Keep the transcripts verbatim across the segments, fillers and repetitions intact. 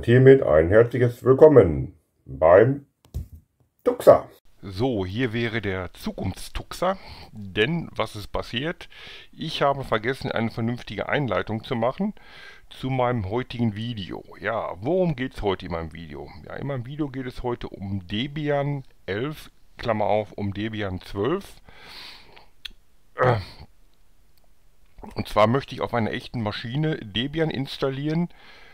Und hiermit ein herzliches Willkommen beim Tuxer. So, hier wäre der Zukunftstuxer, denn was ist passiert? Ich habe vergessen, eine vernünftige Einleitung zu machen zu meinem heutigen Video. Ja, worum geht es heute in meinem Video? Ja, in meinem Video geht es heute um Debian elf, Klammer auf, um Debian zwölf. Und zwar möchte ich auf einer echten Maschine Debian installieren.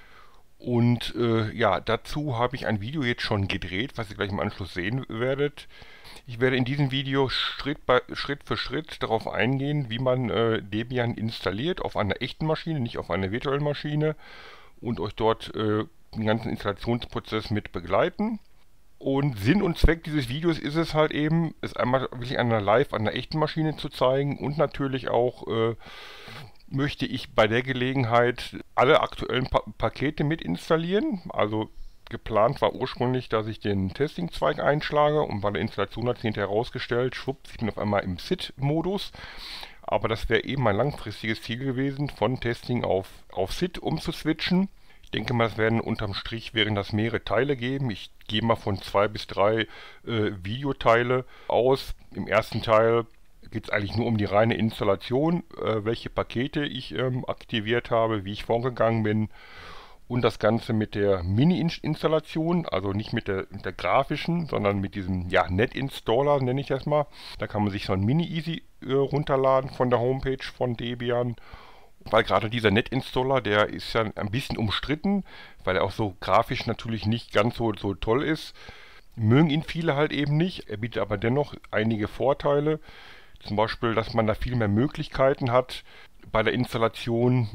Und äh, ja, dazu habe ich ein Video jetzt schon gedreht, was ihr gleich im Anschluss sehen werdet. Ich werde in diesem Video Schritt, bei, Schritt für Schritt darauf eingehen, wie man äh, Debian installiert auf einer echten Maschine, nicht auf einer virtuellen Maschine, und euch dort äh, den ganzen Installationsprozess mit begleiten. Und Sinn und Zweck dieses Videos ist es halt eben, es einmal wirklich an einer live, an einer echten Maschine zu zeigen und natürlich auch äh, möchte ich bei der Gelegenheit alle aktuellen pa Pakete mit installieren. Also geplant war ursprünglich, dass ich den Testing-Zweig einschlage, und bei der Installation hat sich hinterher herausgestellt, schwupps, ich bin auf einmal im S I D-Modus. Aber das wäre eben mein langfristiges Ziel gewesen, von Testing auf, auf S I D umzuswitchen. Ich denke mal, es werden unterm Strich werden das mehrere Teile geben. Ich gehe mal von zwei bis drei äh, Videoteile aus. Im ersten Teil geht es eigentlich nur um die reine Installation, äh, welche Pakete ich ähm, aktiviert habe, wie ich vorgegangen bin, und das Ganze mit der Mini-Installation, also nicht mit der, mit der grafischen, sondern mit diesem ja, Net-Installer, nenne ich das mal. Da kann man sich so ein Mini-Easy äh, runterladen von der Homepage von Debian. Weil gerade dieser Net-Installer, der ist ja ein bisschen umstritten, weil er auch so grafisch natürlich nicht ganz so, so toll ist. Mögen ihn viele halt eben nicht, er bietet aber dennoch einige Vorteile. Zum Beispiel, dass man da viel mehr Möglichkeiten hat bei der Installation.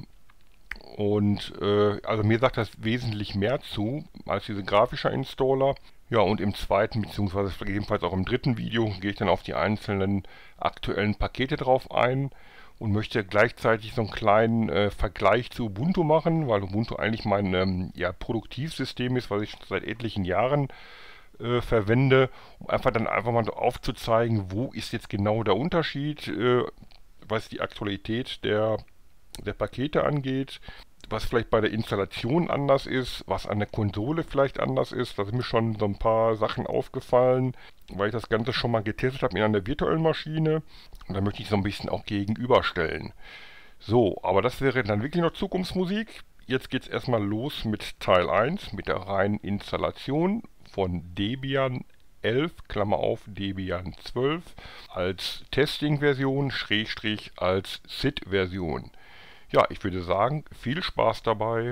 Und äh, also mir sagt das wesentlich mehr zu als diese grafische Installer. Ja, und im zweiten bzw. gegebenenfalls auch im dritten Video gehe ich dann auf die einzelnen aktuellen Pakete drauf ein und möchte gleichzeitig so einen kleinen äh, Vergleich zu Ubuntu machen, weil Ubuntu eigentlich mein ähm, ja, Produktivsystem ist, was ich schon seit etlichen Jahren Äh, verwende, um einfach dann einfach mal so aufzuzeigen, wo ist jetzt genau der Unterschied, äh, was die Aktualität der, der Pakete angeht, was vielleicht bei der Installation anders ist, was an der Konsole vielleicht anders ist. Da sind mir schon so ein paar Sachen aufgefallen, weil ich das Ganze schon mal getestet habe in einer virtuellen Maschine, und da möchte ich so ein bisschen auch gegenüberstellen. So, aber das wäre dann wirklich noch Zukunftsmusik. Jetzt geht es erstmal los mit Teil eins, mit der reinen Installation von Debian elf, Klammer auf, Debian zwölf, als Testing-Version, Schrägstrich als S I D-Version. Ja, ich würde sagen, viel Spaß dabei.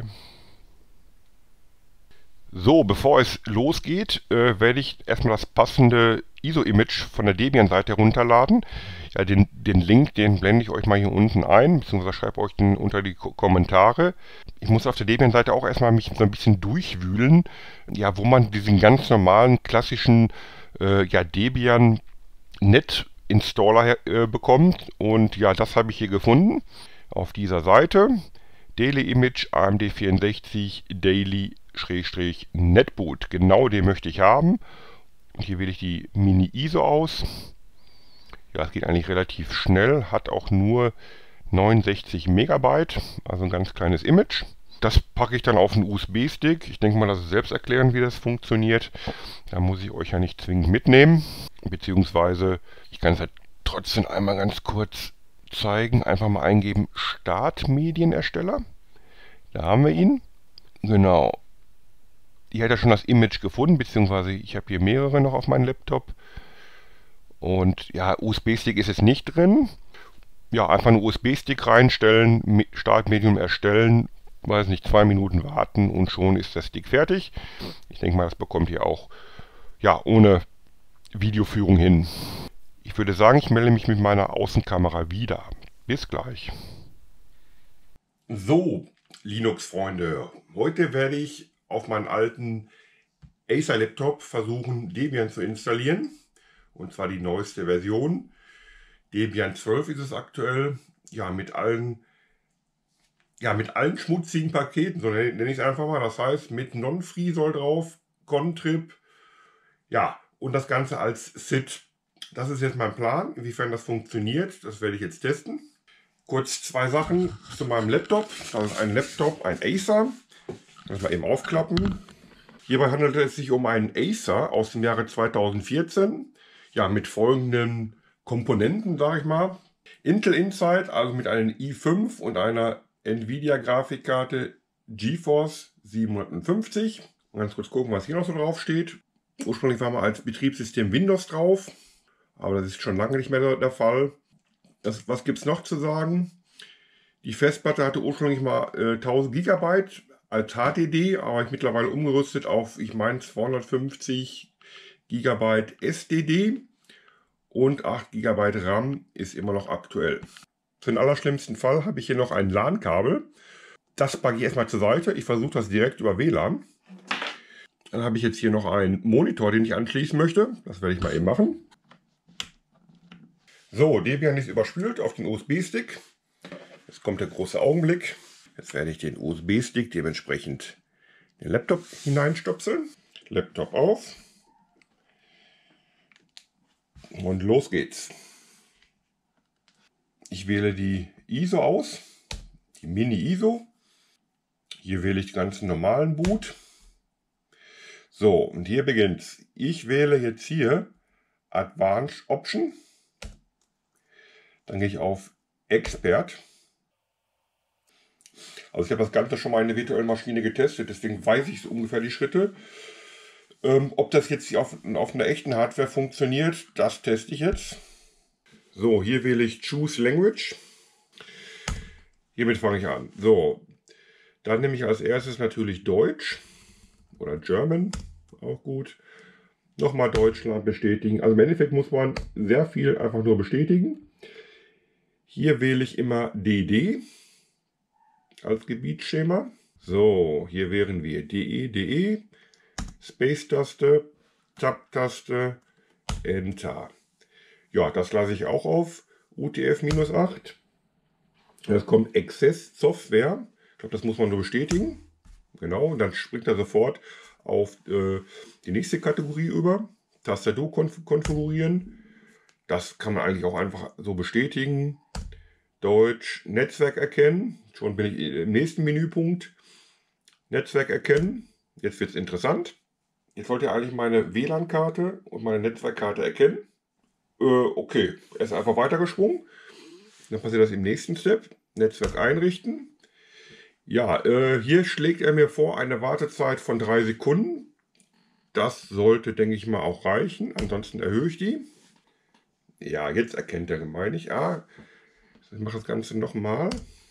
So, bevor es losgeht, äh, werde ich erstmal das passende I S O-Image von der Debian-Seite runterladen. Ja, den, den Link, den blende ich euch mal hier unten ein, beziehungsweise schreibe euch den unter die Ko Kommentare. Ich muss auf der Debian-Seite auch erstmal mich so ein bisschen durchwühlen, ja, wo man diesen ganz normalen, klassischen äh, ja, Debian Net-Installer äh, bekommt. Und ja, das habe ich hier gefunden auf dieser Seite. Daily Image A M D vierundsechzig Daily Netboot. Genau den möchte ich haben. Und hier wähle ich die Mini-I S O aus. Ja, es geht eigentlich relativ schnell, hat auch nur neunundsechzig Megabyte, also ein ganz kleines Image. Das packe ich dann auf einen U S B-Stick. Ich denke mal, das ist selbst erklären, wie das funktioniert. Da muss ich euch ja nicht zwingend mitnehmen. Beziehungsweise, ich kann es halt trotzdem einmal ganz kurz zeigen. Einfach mal eingeben, Startmedienersteller. Da haben wir ihn. Genau. Ich hatte schon das Image gefunden, beziehungsweise ich habe hier mehrere noch auf meinem Laptop. Und ja, U S B-Stick ist jetzt nicht drin. Ja, einfach einen U S B-Stick reinstellen, Startmedium erstellen, weiß nicht, zwei Minuten warten und schon ist der Stick fertig. Ich denke mal, das bekommt ihr auch ja, ohne Videoführung hin. Ich würde sagen, ich melde mich mit meiner Außenkamera wieder. Bis gleich. So, Linux-Freunde, heute werde ich auf meinen alten Acer-Laptop versuchen, Debian zu installieren. Und zwar die neueste Version. Debian zwölf ist es aktuell. Ja, mit allen, ja, mit allen schmutzigen Paketen, so nenne ich es einfach mal. Das heißt, mit Non-Freesol drauf, Contrib, ja, und das Ganze als S I D. Das ist jetzt mein Plan. Inwiefern das funktioniert, das werde ich jetzt testen. Kurz zwei Sachen zu meinem Laptop. Das ist ein Laptop, ein Acer. Das mal eben aufklappen. Hierbei handelt es sich um einen Acer aus dem Jahre zweitausendvierzehn. Ja, mit folgenden Komponenten, sage ich mal. Intel Inside, also mit einem i fünf und einer Nvidia-Grafikkarte GeForce siebenhundertfünfzig. Ganz kurz gucken, was hier noch so drauf steht. Ursprünglich war mal als Betriebssystem Windows drauf, aber das ist schon lange nicht mehr der Fall. Das, was gibt es noch zu sagen? Die Festplatte hatte ursprünglich mal äh, tausend Gigabyte als H D D, aber ich mittlerweile umgerüstet auf, ich meine, zweihundertfünfzig Gigabyte S D D und acht Gigabyte RAM ist immer noch aktuell. Für den allerschlimmsten Fall habe ich hier noch ein LAN-Kabel. Das packe ich erstmal zur Seite. Ich versuche das direkt über W L A N. Dann habe ich jetzt hier noch einen Monitor, den ich anschließen möchte. Das werde ich mal eben machen. So, Debian ist überspült auf den U S B-Stick. Jetzt kommt der große Augenblick. Jetzt werde ich den U S B-Stick dementsprechend in den Laptop hineinstopseln. Laptop auf. Und los geht's. Ich wähle die I S O aus, die Mini-I S O. Hier wähle ich den ganzen normalen Boot. So, und hier beginnt's. Ich wähle jetzt hier Advanced Option. Dann gehe ich auf Expert. Also ich habe das Ganze schon mal in der virtuellen Maschine getestet, deswegen weiß ich so ungefähr die Schritte. Ähm, ob das jetzt auf, auf einer echten Hardware funktioniert, das teste ich jetzt. So, hier wähle ich Choose Language. Hiermit fange ich an. So, dann nehme ich als erstes natürlich Deutsch oder German, auch gut. Nochmal Deutschland bestätigen. Also im Endeffekt muss man sehr viel einfach nur bestätigen. Hier wähle ich immer D D als Gebietsschema. So, hier wären wir D E, D E, Space-Taste, Tab-Taste, Enter. Ja, das lasse ich auch auf U T F acht. Jetzt kommt Access Software. Ich glaube, das muss man nur bestätigen. Genau, und dann springt er sofort auf äh, die nächste Kategorie über. Tastatur konf konfigurieren. Das kann man eigentlich auch einfach so bestätigen. Deutsch, Netzwerk erkennen. Schon bin ich im nächsten Menüpunkt. Netzwerk erkennen. Jetzt wird es interessant. Jetzt wollte er eigentlich meine W L A N-Karte und meine Netzwerkkarte erkennen. Äh, okay, er ist einfach weitergesprungen. Dann passiert das im nächsten Step. Netzwerk einrichten. Ja, äh, hier schlägt er mir vor eine Wartezeit von drei Sekunden. Das sollte, denke ich mal, auch reichen. Ansonsten erhöhe ich die. Ja, jetzt erkennt er, meine ich. Ah, ich mache das Ganze nochmal.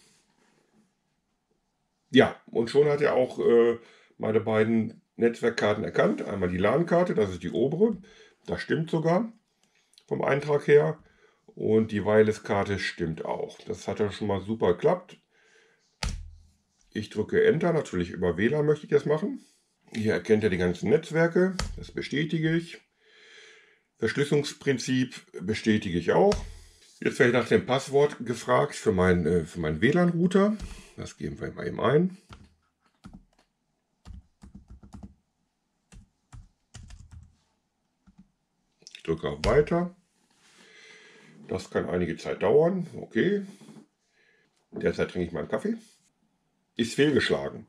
Ja, und schon hat er auch äh, meine beiden Netzwerkkarten erkannt. Einmal die LAN-Karte, das ist die obere. Das stimmt sogar vom Eintrag her. Und die Wireless-Karte stimmt auch. Das hat ja schon mal super geklappt. Ich drücke Enter, natürlich über W L A N möchte ich das machen. Hier erkennt er die ganzen Netzwerke, das bestätige ich. Verschlüsselungsprinzip bestätige ich auch. Jetzt werde ich nach dem Passwort gefragt für meinen äh, für meinen W L A N-Router. Das geben wir mal eben ein. Ich drücke auf Weiter. Das kann einige Zeit dauern. Okay. Derzeit trinke ich meinen Kaffee. Ist fehlgeschlagen.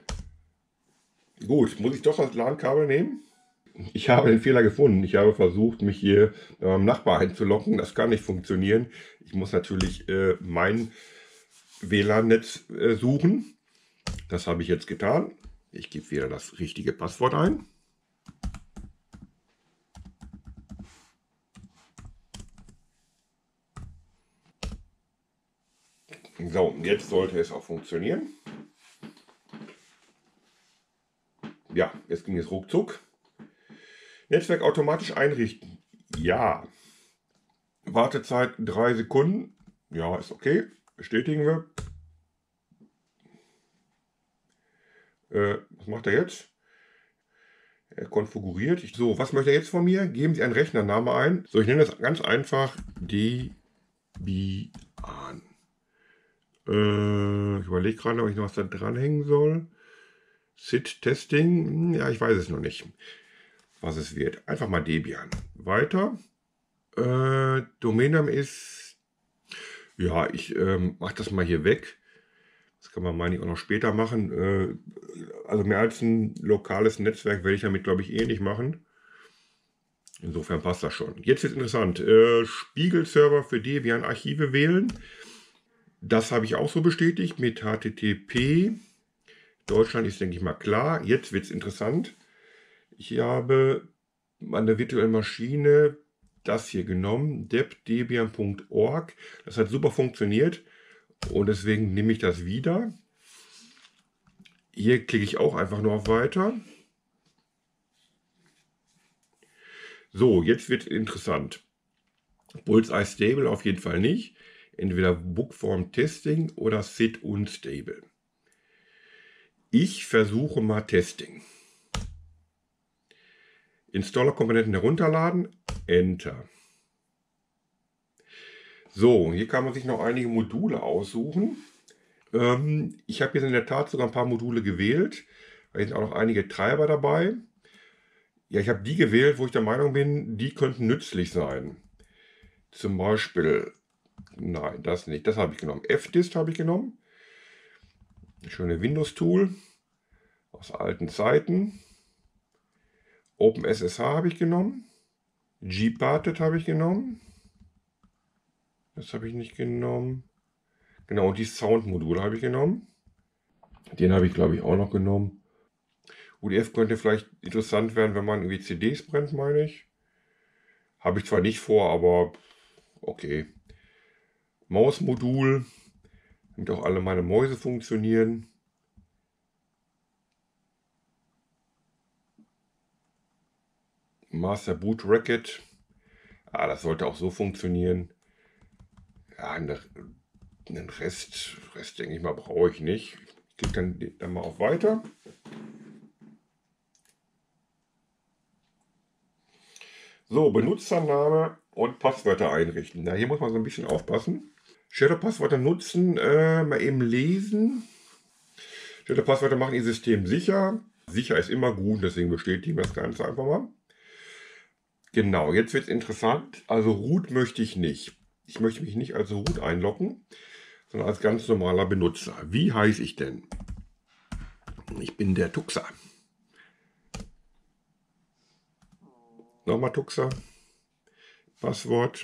Gut, muss ich doch das LAN-Kabel nehmen? Ich habe den Fehler gefunden. Ich habe versucht, mich hier beim Nachbar einzulocken. Das kann nicht funktionieren. Ich muss natürlich äh, mein W L A N-Netz äh, suchen. Das habe ich jetzt getan. Ich gebe wieder das richtige Passwort ein. So, jetzt sollte es auch funktionieren. Ja, jetzt ging es ruckzuck. Netzwerk automatisch einrichten. Ja. Wartezeit drei Sekunden. Ja, ist okay. Bestätigen wir. Äh, was macht er jetzt? Er konfiguriert. Ich, so, was möchte er jetzt von mir? Geben Sie einen Rechnername ein. So, ich nenne das ganz einfach Debian. Äh, ich überlege gerade, ob ich noch was da dranhängen soll. S I D-Testing. Ja, ich weiß es noch nicht, was es wird. Einfach mal Debian. Weiter. Äh, Domainname ist... Ja, ich ähm, mache das mal hier weg. Das kann man, meine ich, auch noch später machen. Äh, also mehr als ein lokales Netzwerk werde ich damit, glaube ich, eh nicht machen. Insofern passt das schon. Jetzt wird interessant. Äh, Spiegelserver für Debian-Archive wählen. Das habe ich auch so bestätigt mit H T T P. Deutschland ist, denke ich mal, klar. Jetzt wird es interessant. Ich habe an der virtuellen Maschine das hier genommen, dep debian punkt org. Das hat super funktioniert und deswegen nehme ich das wieder. Hier klicke ich auch einfach nur auf Weiter. So, jetzt wird interessant. Bullseye Stable auf jeden Fall nicht. Entweder Bookform Testing oder Sit Unstable. Ich versuche mal Testing. Installer-Komponenten herunterladen. Enter. So, hier kann man sich noch einige Module aussuchen. Ähm, ich habe jetzt in der Tat sogar ein paar Module gewählt. Da sind auch noch einige Treiber dabei. Ja, ich habe die gewählt, wo ich der Meinung bin, die könnten nützlich sein. Zum Beispiel, nein, das nicht, das habe ich genommen. F D I S T habe ich genommen. Ein schönes Windows-Tool aus alten Zeiten. OpenSSH habe ich genommen. Gparted habe ich genommen. Das habe ich nicht genommen. Genau, und die Sound-Module habe ich genommen. Den habe ich, glaube ich, auch noch genommen. U D F könnte vielleicht interessant werden, wenn man irgendwie C Ds brennt, meine ich. Habe ich zwar nicht vor, aber okay. Mausmodul, damit auch alle meine Mäuse funktionieren. Master Boot Racket. Ah, das sollte auch so funktionieren. Ja, einen Rest, Rest denke ich mal, brauche ich nicht. Ich klicke dann, dann mal auf Weiter. So, Benutzername und Passwörter einrichten. Na, hier muss man so ein bisschen aufpassen. Shadow-Passwörter nutzen, äh, mal eben lesen. Shadow-Passwörter machen Ihr System sicher. Sicher ist immer gut, deswegen bestätigen wir das Ganze einfach mal. Genau, jetzt wird es interessant. Also Root möchte ich nicht. Ich möchte mich nicht als Root einloggen, sondern als ganz normaler Benutzer. Wie heiße ich denn? Ich bin der Tuxer. Nochmal Tuxer. Passwort.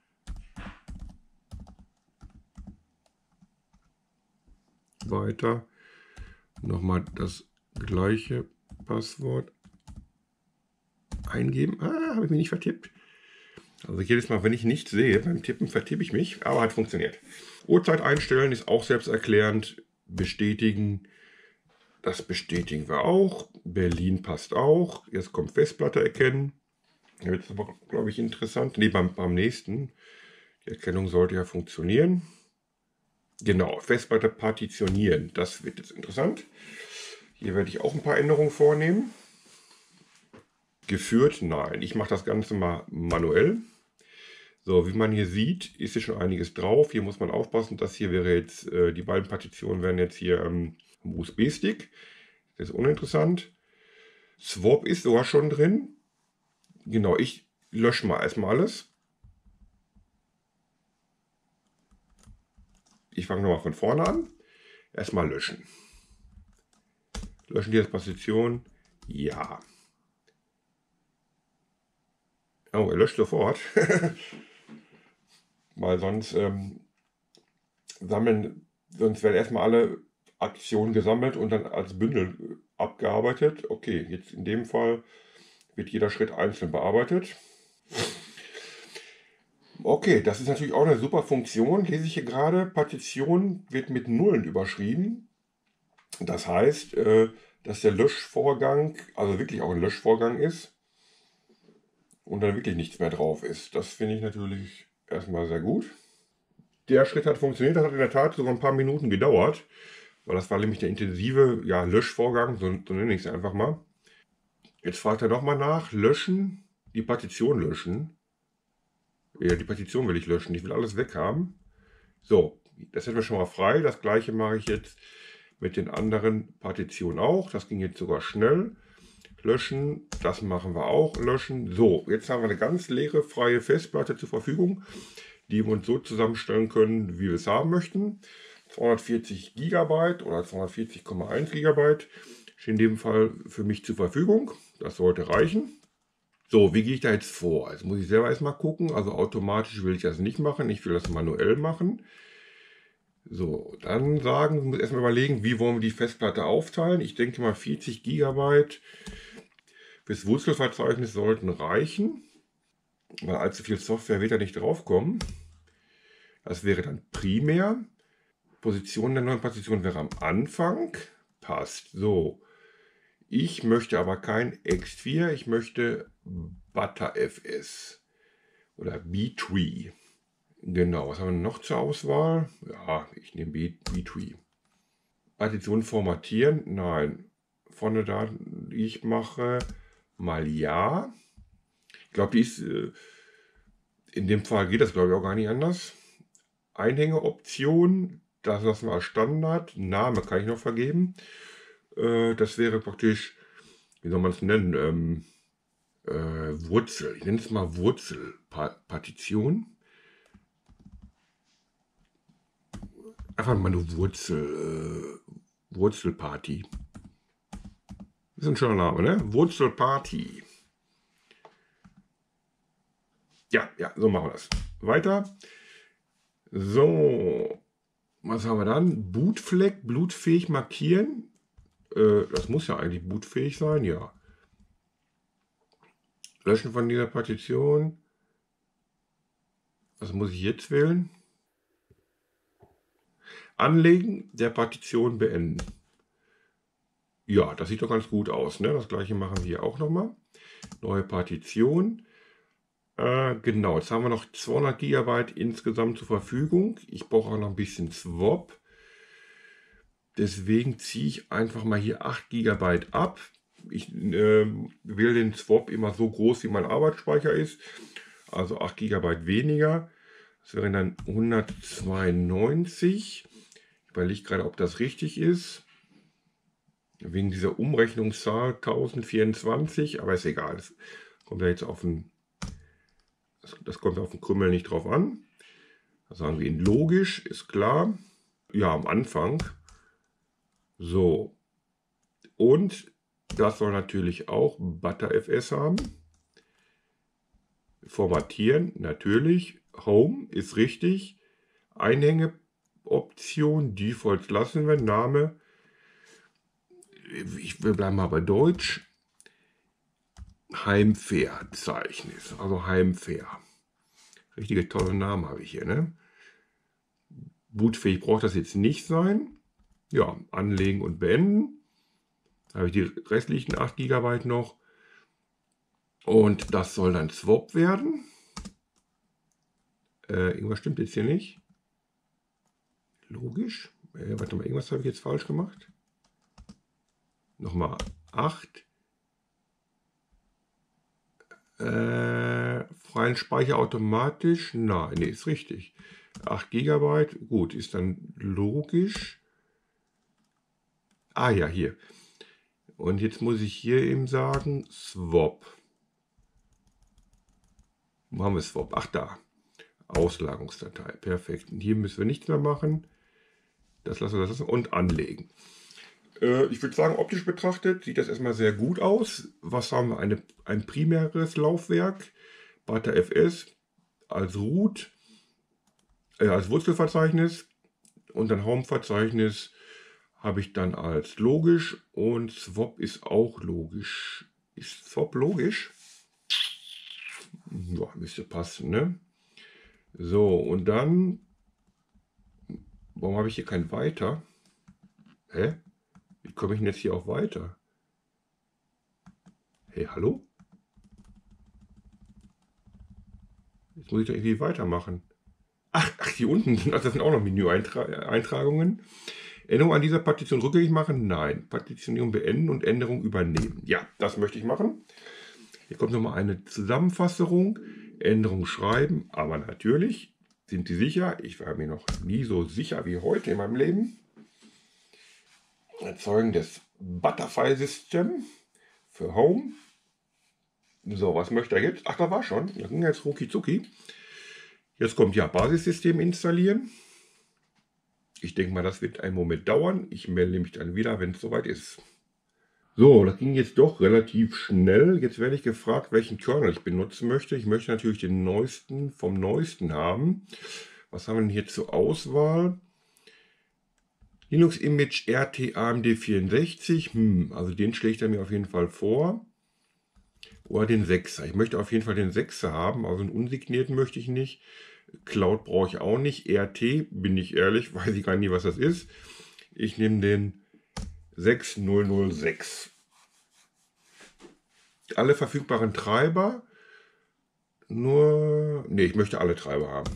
Weiter. Nochmal das gleiche Passwort eingeben. Ah, habe ich mich nicht vertippt. Also jedes Mal, wenn ich nichts sehe, beim Tippen vertippe ich mich, aber hat funktioniert. Uhrzeit einstellen ist auch selbsterklärend. Bestätigen. Das bestätigen wir auch. Berlin passt auch. Jetzt kommt Festplatte erkennen. Jetzt aber, glaube ich, interessant. Ne, beim, beim nächsten. Die Erkennung sollte ja funktionieren. Genau, Festplatte partitionieren. Das wird jetzt interessant. Hier werde ich auch ein paar Änderungen vornehmen. Geführt? Nein, ich mache das Ganze mal manuell. So, wie man hier sieht, ist hier schon einiges drauf. Hier muss man aufpassen, dass hier wäre jetzt, äh, die beiden Partitionen wären jetzt hier ähm, am U S B-Stick. Das ist uninteressant. Swap ist sogar schon drin. Genau, ich lösche mal erstmal alles. Ich fange nochmal von vorne an. Erstmal löschen. Löschen die als Partition? Ja. Oh, er löscht sofort. Weil sonst ähm, sammeln, sonst werden erstmal alle Aktionen gesammelt und dann als Bündel abgearbeitet. Okay, jetzt in dem Fall wird jeder Schritt einzeln bearbeitet. Okay, das ist natürlich auch eine super Funktion. Lese ich hier gerade, Partition wird mit Nullen überschrieben. Das heißt, äh, dass der Löschvorgang, also wirklich auch ein Löschvorgang ist und dann wirklich nichts mehr drauf ist. Das finde ich natürlich erstmal sehr gut. Der Schritt hat funktioniert, das hat in der Tat sogar ein paar Minuten gedauert, weil das war nämlich der intensive ja, Löschvorgang, so, so nenne ich es einfach mal. Jetzt fragt er nochmal nach, löschen, die Partition löschen. Ja, die Partition will ich löschen, ich will alles weghaben. So, das hätten wir schon mal frei. Das gleiche mache ich jetzt mit den anderen Partitionen auch. Das ging jetzt sogar schnell. Löschen, das machen wir auch, löschen. So, jetzt haben wir eine ganz leere, freie Festplatte zur Verfügung, die wir uns so zusammenstellen können, wie wir es haben möchten. zweihundertvierzig Gigabyte oder zweihundertvierzig Komma eins Gigabyte stehen in dem Fall für mich zur Verfügung. Das sollte reichen. So, wie gehe ich da jetzt vor? Jetzt muss ich selber erstmal gucken. Also automatisch will ich das nicht machen. Ich will das manuell machen. So, dann sagen, ich muss erstmal überlegen, wie wollen wir die Festplatte aufteilen. Ich denke mal vierzig Gigabyte fürs Wurzelverzeichnis sollten reichen. Weil allzu viel Software wird da nicht draufkommen. Das wäre dann primär. Position der neuen Partition wäre am Anfang. Passt. So. Ich möchte aber kein X vier. Ich möchte ButterFS. Oder B-Tree. Genau. Was haben wir noch zur Auswahl? Ja, ich nehme B-Tree. Partition formatieren? Nein. Von der Daten, die ich mache, mal ja. Ich glaube, die ist. In dem Fall geht das, glaube ich, auch gar nicht anders. Einhängeoption. Das lassen wir als Standard. Name kann ich noch vergeben. Äh, das wäre praktisch, wie soll man es nennen? Ähm, äh, Wurzel. Ich nenne es mal Wurzelpartition. Einfach mal eine Wurzel. Äh, Wurzelparty. Das ist ein schöner Name, ne? Wurzelparty. Ja, ja, so machen wir das. Weiter. So. Was haben wir dann? Bootfleck, blutfähig markieren. Äh, das muss ja eigentlich bootfähig sein, ja. Löschen von dieser Partition. Was muss ich jetzt wählen? Anlegen der Partition beenden. Ja, das sieht doch ganz gut aus, ne? Das gleiche machen wir hier auch nochmal. Neue Partition. Äh, genau, jetzt haben wir noch zweihundert Gigabyte insgesamt zur Verfügung. Ich brauche auch noch ein bisschen Swap. Deswegen ziehe ich einfach mal hier acht Gigabyte ab. Ich äh, wähle den Swap immer so groß, wie mein Arbeitsspeicher ist. Also acht Gigabyte weniger. Das wären dann hundertzweiundneunzig. Ich überlege gerade, ob das richtig ist. Wegen dieser Umrechnungszahl tausendvierundzwanzig. Aber ist egal. Das kommt ja jetzt auf den... Das, das kommt auf den Krümmel nicht drauf an. Da sagen wir ihn logisch, ist klar. Ja, am Anfang. So. Und das soll natürlich auch ButterFS haben. Formatieren, natürlich. Home ist richtig. Einhängeoption, Default lassen wir. Name. Ich will bleiben mal bei Deutsch. Heimverzeichnis, also Heimver. Richtige tolle Namen habe ich hier, ne? Bootfähig braucht das jetzt nicht sein. Ja, anlegen und beenden. Da habe ich die restlichen acht Gigabyte noch. Und das soll dann Swap werden. Äh, irgendwas stimmt jetzt hier nicht. Logisch. Äh, warte mal, irgendwas habe ich jetzt falsch gemacht. Nochmal acht. Äh, freien Speicher automatisch. Nein, nee, ist richtig. acht Gigabyte. Gut, ist dann logisch. Ah ja, hier. Und jetzt muss ich hier eben sagen, Swap. Wo haben wir Swap? Ach, da. Auslagerungsdatei. Perfekt. Und hier müssen wir nichts mehr machen. Das lassen wir das lassen und anlegen. Äh, ich würde sagen, optisch betrachtet sieht das erstmal sehr gut aus. Was haben wir? Eine, ein primäres Laufwerk. ButterFS als Root, äh, als Wurzelverzeichnis. Und dann Home-Verzeichnis habe ich dann als logisch. Und Swap ist auch logisch. Ist Swap logisch? Ja, müsste passen, ne? So, und dann, warum habe ich hier kein Weiter? Hä? Wie komme ich denn jetzt hier auf Weiter? Hey, hallo? Jetzt muss ich doch irgendwie weitermachen. Ach, ach, hier unten, das sind auch noch Menü-Eintragungen. Änderung an dieser Partition rückgängig machen? Nein. Partitionierung beenden und Änderung übernehmen. Ja, das möchte ich machen. Hier kommt nochmal eine Zusammenfassung. Änderung schreiben, aber natürlich sind Sie sicher. Ich war mir noch nie so sicher wie heute in meinem Leben. Erzeugen das Butterfly-System für Home. So, was möchte er jetzt? Ach, da war schon. Da ging jetzt rucki zucki. Jetzt kommt ja Basissystem installieren. Ich denke mal, das wird einen Moment dauern. Ich melde mich dann wieder, wenn es soweit ist. So, das ging jetzt doch relativ schnell. Jetzt werde ich gefragt, welchen Kernel ich benutzen möchte. Ich möchte natürlich den neuesten vom neuesten haben. Was haben wir denn hier zur Auswahl? Linux Image R T A M D vierundsechzig. Hm, also den schlägt er mir auf jeden Fall vor. Oder den sechser. Ich möchte auf jeden Fall den sechser haben. Also einen unsignierten möchte ich nicht. Cloud brauche ich auch nicht. R T, bin ich ehrlich, weiß ich gar nicht, was das ist. Ich nehme den sechs null null sechs. Alle verfügbaren Treiber. Nur, ne, ich möchte alle Treiber haben.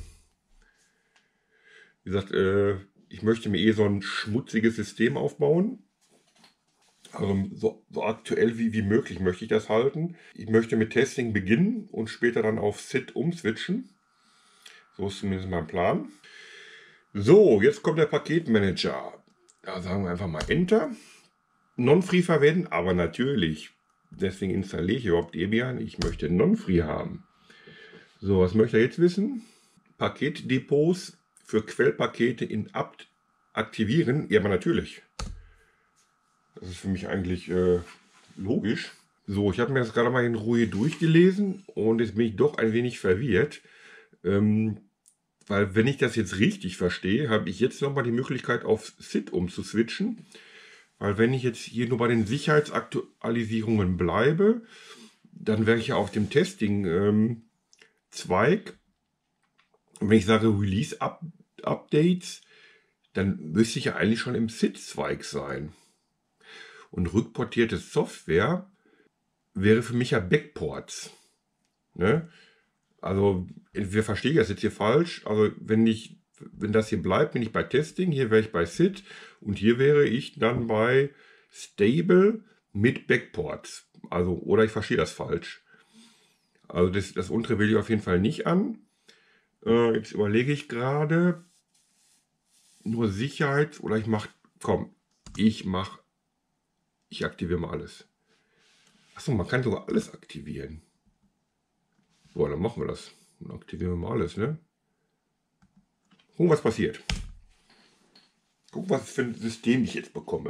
Wie gesagt, äh, ich möchte mir eh so ein schmutziges System aufbauen. Also so, so aktuell wie, wie möglich möchte ich das halten. Ich möchte mit Testing beginnen und später dann auf S I D umswitchen. So ist zumindest mein Plan. So, jetzt kommt der Paketmanager. Da sagen wir einfach mal Enter. Non-Free verwenden, aber natürlich. Deswegen installiere ich überhaupt Debian. Ich möchte Non-Free haben. So, was möchte er jetzt wissen? Paketdepots für Quellpakete in Apt aktivieren. Ja, aber natürlich. Das ist für mich eigentlich äh, logisch. So, ich habe mir das gerade mal in Ruhe durchgelesen und jetzt bin ich doch ein wenig verwirrt. Ähm, weil wenn ich das jetzt richtig verstehe, habe ich jetzt nochmal die Möglichkeit auf S I D umzuswitchen. Weil wenn ich jetzt hier nur bei den Sicherheitsaktualisierungen bleibe, dann wäre ich ja auf dem Testing-Zweig. Ähm, und wenn ich sage Release-Updates, dann müsste ich ja eigentlich schon im S I D-Zweig sein. Und rückportierte Software wäre für mich ja Backports. Ne? Also, entweder verstehe ich das jetzt hier falsch. Also, wenn ich, wenn das hier bleibt, bin ich bei Testing. Hier wäre ich bei S I D. Und hier wäre ich dann bei Stable mit Backports. Also, oder ich verstehe das falsch. Also, das, das untere will ich auf jeden Fall nicht an. Äh, jetzt überlege ich gerade. Nur Sicherheit. Oder ich mache, komm, ich mache, ich aktiviere mal alles. Achso, man kann sogar alles aktivieren. So, dann machen wir das. Dann aktivieren wir mal alles, ne? Gucken, was passiert. Gucken, was für ein System ich jetzt bekomme.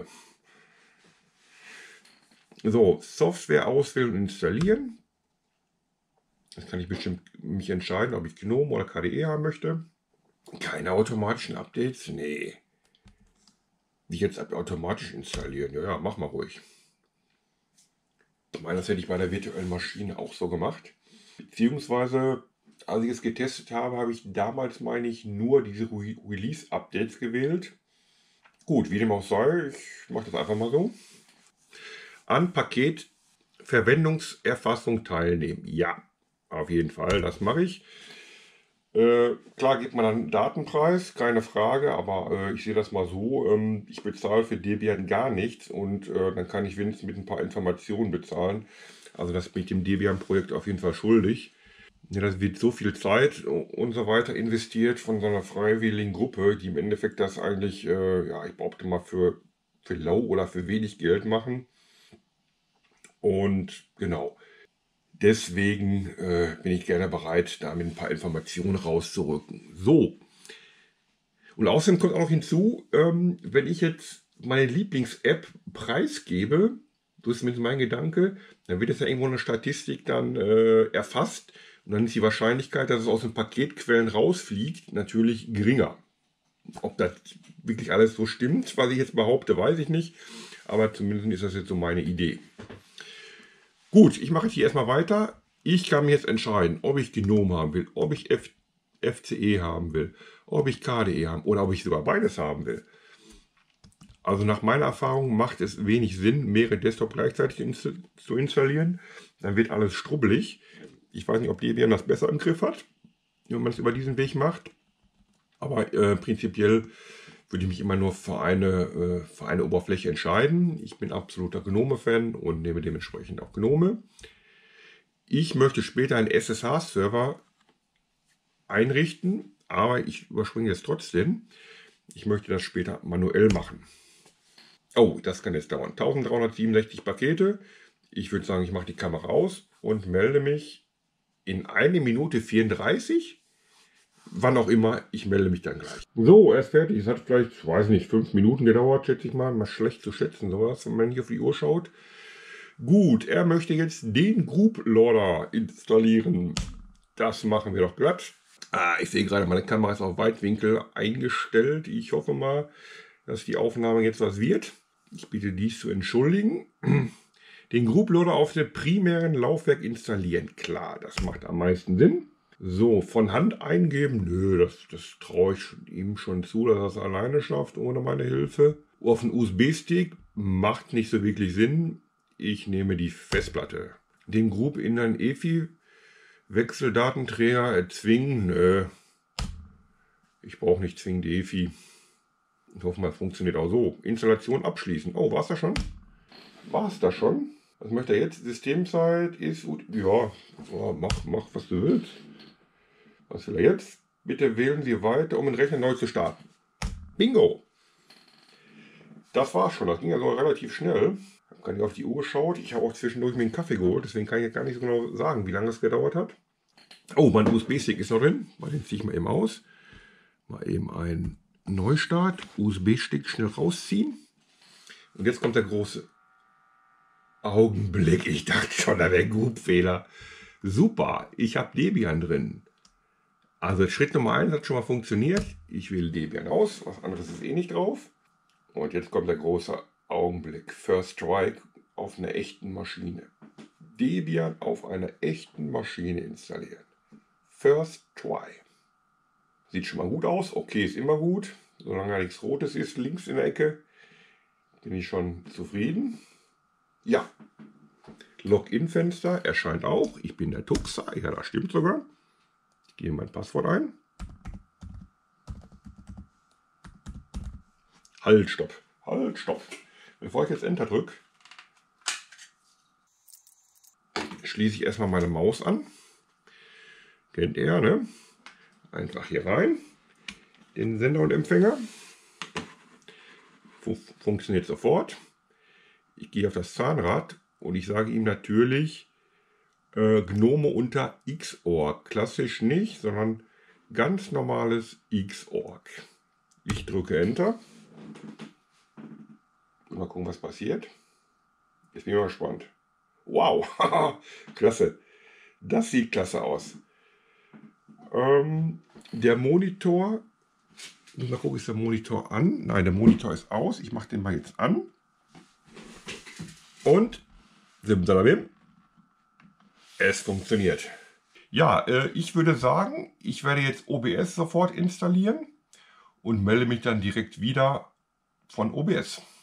So, Software auswählen und installieren. Jetzt kann ich bestimmt mich entscheiden, ob ich GNOME oder K D E haben möchte. Keine automatischen Updates? Nee. Die jetzt automatisch installieren? Ja, ja, mach mal ruhig. Ich meine, das hätte ich bei der virtuellen Maschine auch so gemacht. Beziehungsweise, als ich es getestet habe, habe ich damals, meine ich, nur diese Re Release-Updates gewählt. Gut, wie dem auch sei, ich mache das einfach mal so. An Paketverwendungserfassung teilnehmen. Ja, auf jeden Fall, das mache ich. Äh, klar gibt man dann einen Datenpreis, keine Frage, aber äh, ich sehe das mal so, ähm, ich bezahle für Debian gar nichts und äh, dann kann ich wenigstens mit ein paar Informationen bezahlen. Also das bin ich dem Debian-Projekt auf jeden Fall schuldig. Ja, das wird so viel Zeit und so weiter investiert von so einer freiwilligen Gruppe, die im Endeffekt das eigentlich, äh, ja, ich behaupte mal, für, für lau oder für wenig Geld machen. Und genau. Deswegen äh, bin ich gerne bereit, da mit ein paar Informationen rauszurücken. So. Und außerdem kommt auch noch hinzu, ähm, wenn ich jetzt meine Lieblings-App preisgebe, so ist zumindest mein Gedanke, dann wird es ja irgendwo eine Statistik dann äh, erfasst. Und dann ist die Wahrscheinlichkeit, dass es aus den Paketquellen rausfliegt, natürlich geringer. Ob das wirklich alles so stimmt, was ich jetzt behaupte, weiß ich nicht. Aber zumindest ist das jetzt so meine Idee. Gut, ich mache jetzt hier erstmal weiter. Ich kann mir jetzt entscheiden, ob ich GNOME haben will, ob ich F FCE haben will, ob ich K D E haben oder ob ich sogar beides haben will. Also nach meiner Erfahrung macht es wenig Sinn, mehrere Desktop gleichzeitig inst zu installieren. Dann wird alles strubbelig. Ich weiß nicht, ob Debian das besser im Griff hat, wenn man es über diesen Weg macht. Aber äh, prinzipiell würde ich mich immer nur für eine, äh, für eine Oberfläche entscheiden. Ich bin absoluter GNOME-Fan und nehme dementsprechend auch GNOME. Ich möchte später einen S S H-Server einrichten, aber ich überspringe jetzt trotzdem. Ich möchte das später manuell machen. Oh, das kann jetzt dauern. eintausenddreihundertsiebenundsechzig Pakete. Ich würde sagen, ich mache die Kamera aus und melde mich in eine Minute vierunddreißig. wann auch immer, ich melde mich dann gleich. So, er ist fertig. Es hat vielleicht, weiß nicht, fünf Minuten gedauert, schätze ich mal. Mal schlecht zu schätzen, sowas, wenn man nicht auf die Uhr schaut. Gut, er möchte jetzt den Group Loader installieren. Das machen wir doch glatt. Ah, ich sehe gerade, meine Kamera ist auf Weitwinkel eingestellt. Ich hoffe mal, dass die Aufnahme jetzt was wird. Ich bitte dies zu entschuldigen. Den Group Loader auf dem primären Laufwerk installieren. Klar, das macht am meisten Sinn. So, von Hand eingeben. Nö, das, das traue ich ihm schon zu, dass er es alleine schafft, ohne meine Hilfe. Auf den U S B-Stick macht nicht so wirklich Sinn. Ich nehme die Festplatte. Den Group in einen E F I Wechseldatenträger erzwingen. Nö. Ich brauche nicht zwingend E F I. Ich hoffe mal, es funktioniert auch so. Installation abschließen. Oh, war es das schon? War es das schon? Was möchte er jetzt? Systemzeit ist gut. Ja, oh, mach, mach, was du willst. Was will er jetzt? Bitte wählen Sie weiter, um den Rechner neu zu starten. Bingo! Das war's schon. Das ging ja so relativ schnell. Ich habe gar nicht auf die Uhr geschaut. Ich habe auch zwischendurch mir einen Kaffee geholt. Deswegen kann ich jetzt gar nicht so genau sagen, wie lange es gedauert hat. Oh, mein U S B-Stick ist noch drin. Mal den ziehe ich mal eben aus. Mal eben einen Neustart. U S B-Stick schnell rausziehen. Und jetzt kommt der große Augenblick. Ich dachte schon, da wäre ein Group-Fehler. Super, ich habe Debian drin. Also Schritt Nummer eins hat schon mal funktioniert. Ich wähle Debian aus. Was anderes ist eh nicht drauf. Und jetzt kommt der große Augenblick. First Strike auf einer echten Maschine. Debian auf einer echten Maschine installieren. First Try. Sieht schon mal gut aus. Okay, ist immer gut. Solange da nichts Rotes ist, links in der Ecke, bin ich schon zufrieden. Ja. Login-Fenster erscheint auch. Ich bin der Tuxer. Ja, das stimmt sogar. Ich gebe mein Passwort ein. Halt, stopp. Halt, stopp. Bevor ich jetzt Enter drücke, schließe ich erstmal meine Maus an. Kennt ihr, ne? Einfach hier rein. Den Sender und Empfänger. Funktioniert sofort. Ich gehe auf das Zahnrad und ich sage ihm natürlich äh, Gnome unter Xorg. Klassisch nicht, sondern ganz normales Xorg. Ich drücke Enter. Mal gucken, was passiert. Jetzt bin ich mal gespannt. Wow, klasse. Das sieht klasse aus. Ähm, der Monitor, mal gucken, ist der Monitor an? Nein, der Monitor ist aus. Ich mache den mal jetzt an. Und simsalabim, es funktioniert. Ja, äh, ich würde sagen, ich werde jetzt O B S sofort installieren und melde mich dann direkt wieder von O B S.